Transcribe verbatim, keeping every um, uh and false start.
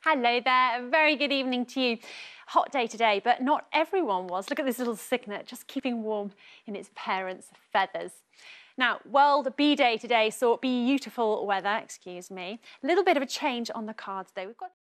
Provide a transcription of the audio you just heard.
Hello there, a very good evening to you. Hot day today, but not everyone was. Look at this little cygnet just keeping warm in its parents' feathers. Now, World Bee Day today saw beautiful weather, excuse me. A little bit of a change on the cards though. We've got